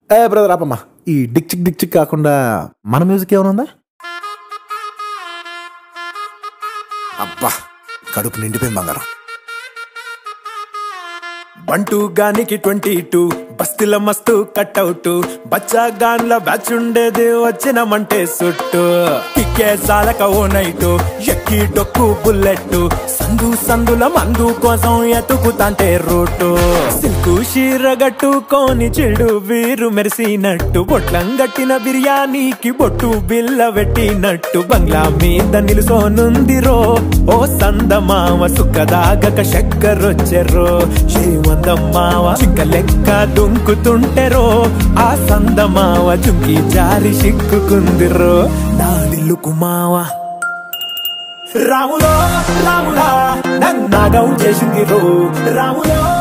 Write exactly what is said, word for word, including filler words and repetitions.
ఏ brother ఆపమ్మా, ఈ Dick చిక్ Dick చిక్ కాకుండా మన మ్యూజిక్ ఏమైనా ఉందా? అబ్బా కడుపు నిండిపోయింది బంగారం. బంటూ గానికి ట్వంటీ టూ బస్తీల మస్తు కట్అవుట్, బచ్చా గాన్ల బ్యాచ్ ఉండేది వచ్చినమంటే సుట్టు. కిక్కే సాలక ఓ నైటు ఎక్కి డొక్కు బుల్లెట్, సందు సందుల మందు కోసం ఎతుకుతాంటే రూటు. సిల్కు షీర గట్టుకోని చెడు వీరు మెరిసినట్టు, బొట్లం గట్టిన బిర్యానీకి బొట్టు బిల్ల పెట్టినట్టు. బంగ్లా మీద నిలుసోనుందిరో ఓ సందమావ, సుక్కదాగక చక్కరొచ్చెరో శ్రీమందమ్మావ. చిక్క లెక్క దుంకుతుంటెరో ఆ సందమావ, చుంకి జారి సిక్కుకుందిరో నాదిల్లుకు మావ. రాములో రాములా నన్నాగం చేసిందిరో, రాములో